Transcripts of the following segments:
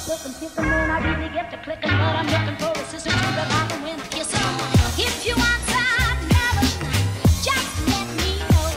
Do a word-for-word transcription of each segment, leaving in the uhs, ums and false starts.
looking, picking when I really get to clicking, but I'm looking for a sister to the I can win kissing. If you want some nervous night, just let me know.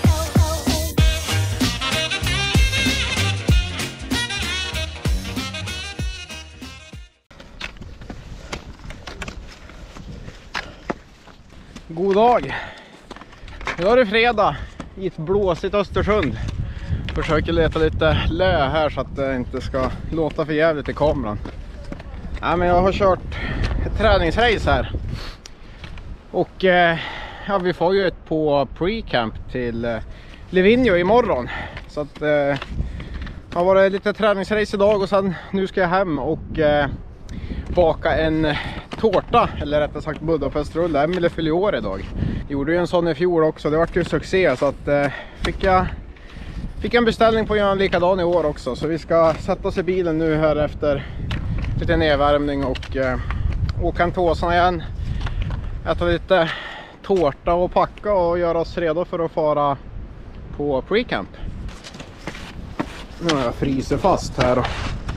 God dag! Idag är det fredag i ett blåsigt Östersund. Försöker leta lite lö här så att det inte ska låta för jävligt i kameran. Ja, men jag har kört ett träningsrace här. Och eh, ja, vi får ju ett på pre-camp till eh, Livigno imorgon. Så att eh, det har varit lite träningsrace idag och sen nu ska jag hem och eh, baka en tårta, eller rättare sagt Budapestrulle. Emily fyller år idag. Gjorde ju en sån i fjol också, det var ju succé, så att eh, fick jag fick en beställning på att göra en likadan i år också. Så vi ska sätta oss i bilen nu här efter lite nedvärmning och eh, åka en tåsarna igen, äta lite tårta och packa och göra oss redo för att fara på pre-camp. Nu har jag fryser fast här då.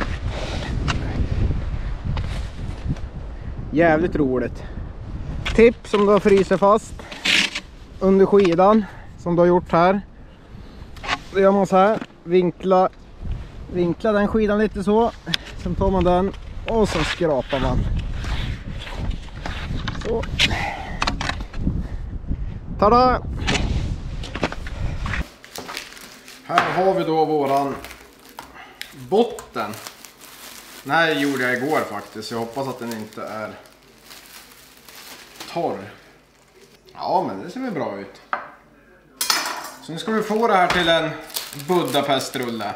Jävligt roligt. Tips om du har fryser fast under skidan som du har gjort här. Då gör man så här, vinkla, vinkla den skidan lite så. Sen tar man den och så skrapar man. Så. Tada! Här har vi då våran botten. Den här gjorde jag igår faktiskt. Jag hoppas att den inte är torr. Ja, men det ser väl bra ut. Så nu ska vi få det här till en Budapestrulle.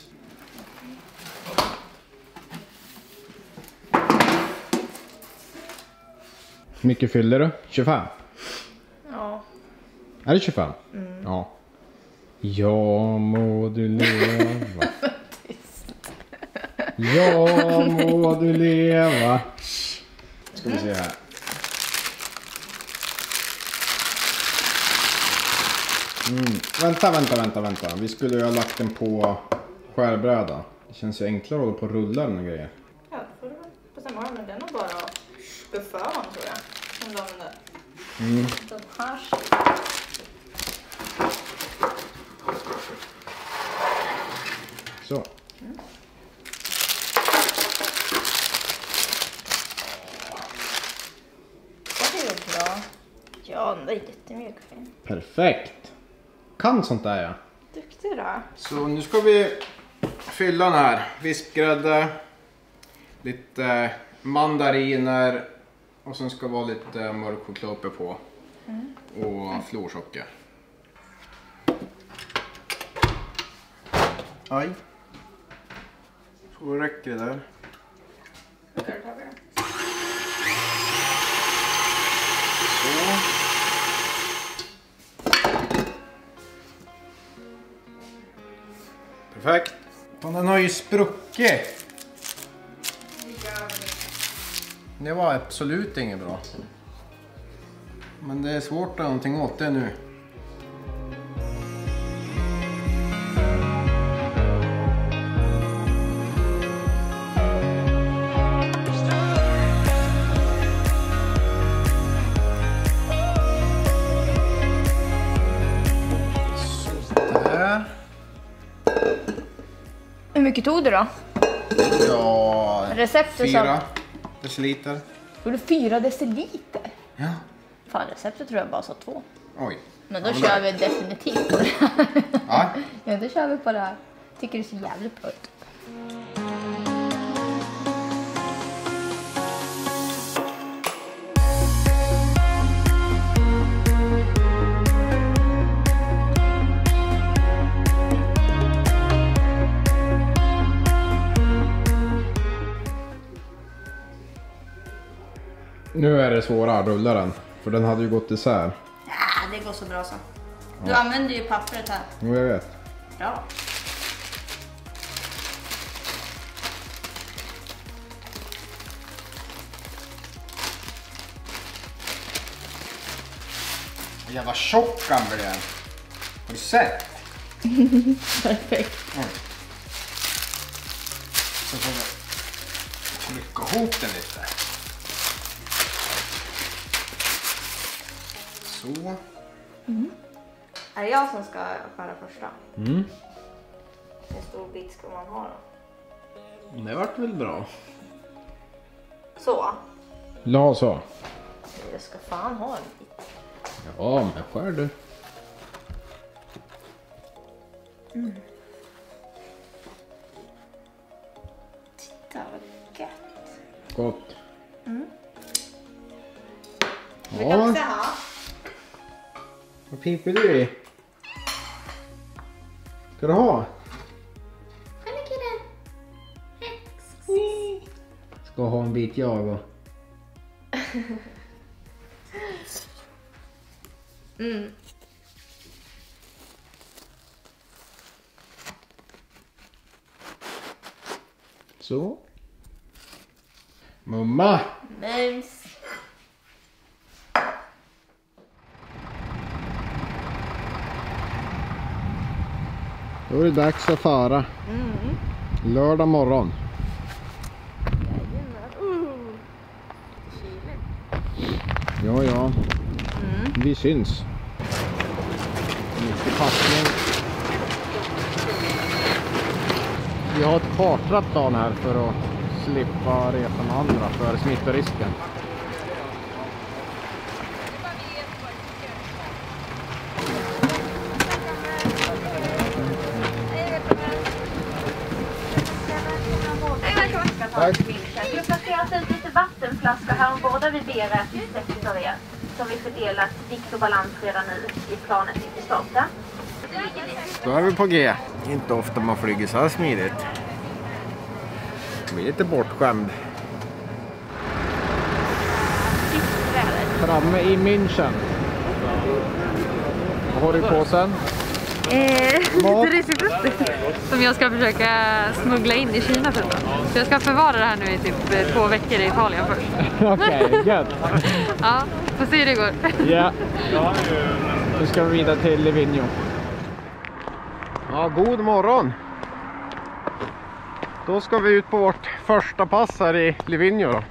Hur mycket fyller du? tjugofem? Ja. Är det tjugofem? Mm. Ja. Ja, må du leva. Ja, må du leva. Ska vi se här. Mm. Vänta, vänta, vänta, vänta. Vi skulle ju ha lagt den på skärbräda. Det känns ju enklare att hålla på och rulla den och grejer. Ja, det får du väl bestämma. Men den är bara bufför man, tror jag. Som de där. Mm. Den här. Så. Mm. Det är ju bra. Ja, den är jättemjuk. Perfekt. Kan sånt där, ja. Duktig då. Så nu ska vi fylla den här. Vispgrädde, lite mandariner och sen ska det vara lite mörk choklad uppe på. Mm. Och florsocker. Aj. Så räcker det där. Så. Perfekt. Och den har ju spruckit. Det var absolut inget bra. Men det är svårt att göra någonting åt det nu. Hur mycket tog du då? Ja, receptet fyra deciliter. Tog du fyra deciliter? Ja. Fan, receptet tror jag bara sa två. Oj. Men då ja, kör vi definitivt på det här. Ja. Ja, då kör vi på det här. Tycker det ser jävligt bra ut. Nu är det svåra att rulla den, för den hade ju gått isär. Ja, det går så bra så. Du ja. använder ju pappret här. Jo, jag vet. Bra. Jävla tjock han blev. Har du sett? Perfekt. Mm. Så får vi Trycka ihop den lite. Så. Mm. Är det jag som ska skära första? Mm. Hur stor bit ska man ha då? Det vart väl bra. Så? La så. Jag ska fan ha en bit. Ja, men skär du. Mm. Titta vad gött. Gott. Mm. Ja. Vill du också ha? Vad piper du i? Ska du ha? Kolla killen. Ska ha en bit jag och... Mm. Så. Mamma! Mums. Då är det dags att fara. Mm. Lördag morgon. Uh. Kyligt. Ja, ja. Mm. Vi syns. Mycket passning. Vi har ett kartrat plan här för att slippa resa med andra för smittorisken. Tack. Vi har placerat ut lite vattenflaskor här ombord där vi ber att vi sex av er. Som vi fördelat vikt och balans redan nu i planet inför starten. Då är vi på G. Inte ofta man flyger så här smidigt. Vi är lite bortskämd. Framme i München. Vad har du på sen? Eh, Mat. lite risifrutti som jag ska försöka smuggla in i Kina typ. Så jag ska förvara det här nu i typ eh, två veckor i Italien först. Okej, okay, gött. Ja, får se hur det går. Ja. Nu ska vi vidare till Livigno. Ja, god morgon. Då ska vi ut på vårt första pass här i Livigno då.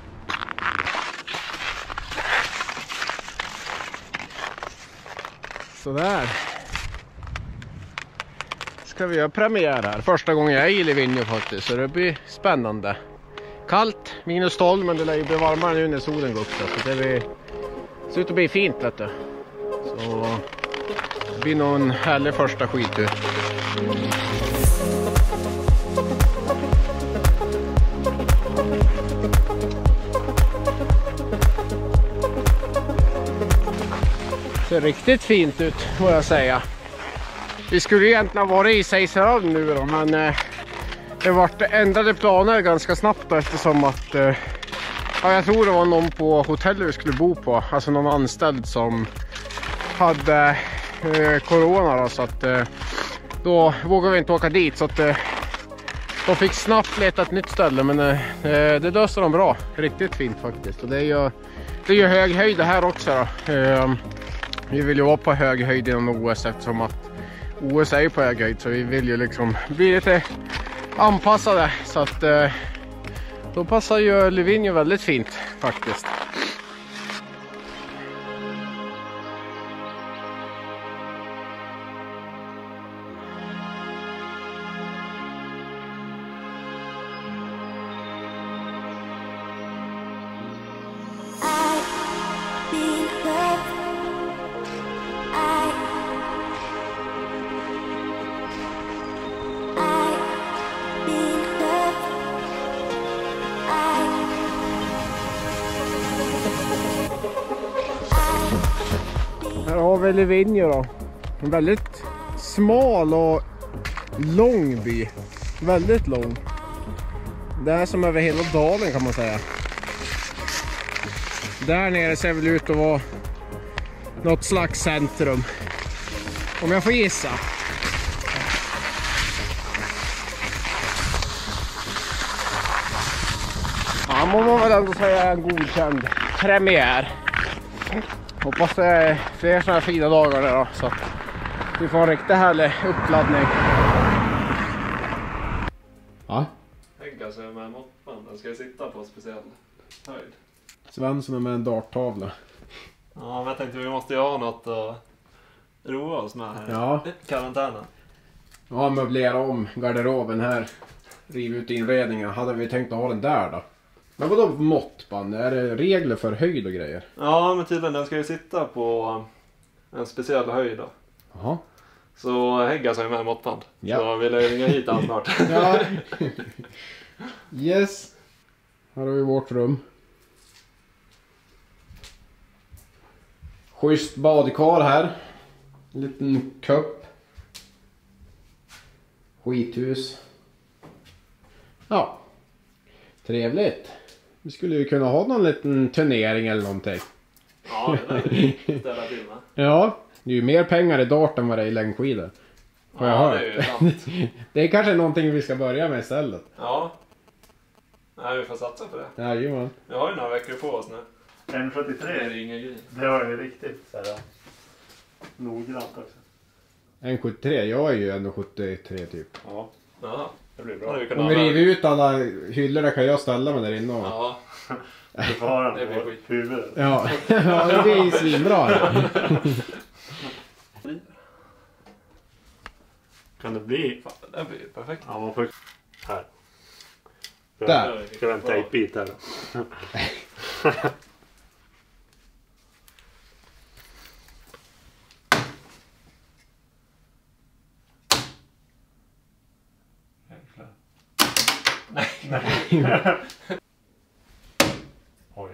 Sådär. Ska vi göra premiär här. Första gången jag är i Livigno faktiskt. Så det blir spännande. Kallt, minus tolv, men det lär ju bli varmare nu när solen går upp. Så det blir, ser ut att bli fint, vet du. Så det blir nog en härlig första skidtur. Ser riktigt fint ut, får jag säga. Vi skulle egentligen ha varit i Seiseralden nu då, men eh, det vart ändrade planer ganska snabbt då, eftersom att eh, ja, jag tror det var någon på hotellet vi skulle bo på, alltså någon anställd som hade eh, corona då, så att eh, då vågade vi inte åka dit, så att eh, de fick snabbt leta ett nytt ställe, men eh, det löste de bra, riktigt fint faktiskt. Och det är ju, det är ju hög höjd det här också då. Eh, vi vill ju vara på hög höjd inom O S eftersom att O S är ju på hög höjd, så vi vill ju liksom bli lite anpassade, så att eh, då passar ju Livigno väldigt fint faktiskt. Här har vi Livigno då. En väldigt smal och lång by. Väldigt lång. Det är som över hela dalen kan man säga. Där nere ser väl ut att vara något slags centrum. Om jag får gissa. Ja, må man väl ändå säga en godkänd premiär. Hoppas det är fler sådana här fina dagar där då, så att vi får en riktigt härlig uppladdning. Ja. Det är Hägga som är med moppen. Den ska ju sitta på en speciell höjd. Svensson är med en darttavla. Ja, men jag tänkte vi måste ju ha något att roa oss med här. Ja. Karantänen. Ja, möblera om garderoben här. Riv ut inredningen. Hade vi tänkt att ha den där då? Men vadå måttband? Är det regler för höjd och grejer? Ja, men tydligen den ska ju sitta på en speciell höjd då. Jaha. Så Hägga som är med måttband. Ja. Så vill jag ringa hit han snart. Ja. Yes. Här har vi vårt rum. Schysst badkar här. En liten kupp. Skithus. Ja. Trevligt. Vi skulle ju kunna ha någon liten turnering eller någonting. Ja, det där ställa till med. Ja. Det är ju mer pengar i dart än vad det är i längdskidor. Har jag Ja, hört. det är ju sant. Det är kanske någonting vi ska börja med istället. Ja. Nej, vi får satsa på det. Jajamän. Vi har ju några veckor på oss nu. en Det sjuttiotre. är ingen grej. Det var ju riktigt så här, noggrant också. en sjuttiotre, jag är ju en sjuttiotre typ. Ja, Jaha. det blir Då bra. hade vi kunnat Om vi ha- river ut alla hyllor där kan jag ställa mig där inne och... Ja. Du får ha Det den blir på skit. huvudet. Ja, ja det blir ju svinbra. Kan det bli? Fan, det där blir ju perfekt. Ja, man får... Här. Där. Ska vi ha en tejpbit här då? Nej. Oj.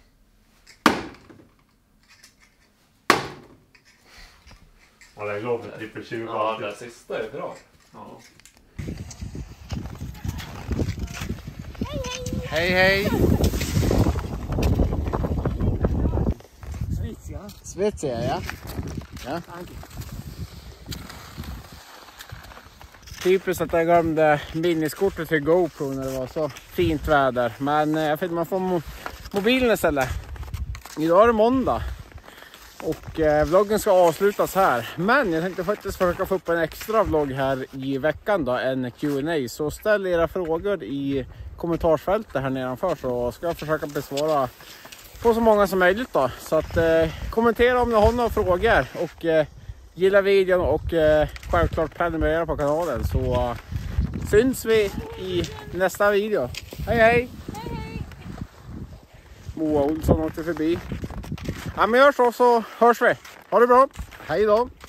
Ja, det går för trippel tjugo. Ja, det där sista är bra. Ja. Hej hej! Svitsiga. Svitsiga ja. Ja. Typiskt att jag glömde minneskortet till GoPro när det var så fint väder. Men jag fick man få mo mobilen istället. Idag är det måndag. Och eh, vloggen ska avslutas här. Men jag tänkte faktiskt försöka få upp en extra vlogg här i veckan då. En Q and A. Så ställ era frågor i kommentarsfältet här nedanför. Så ska jag försöka besvara på så många som möjligt då. Så att eh, kommentera om ni har några frågor. Och eh, gilla videon och eh, självklart prenumerera på kanalen. Så eh, syns vi i nästa video. Hej hej! Moa Olsson åkte förbi. Ja men gör så så hörs vi. Ha det bra. Hej då.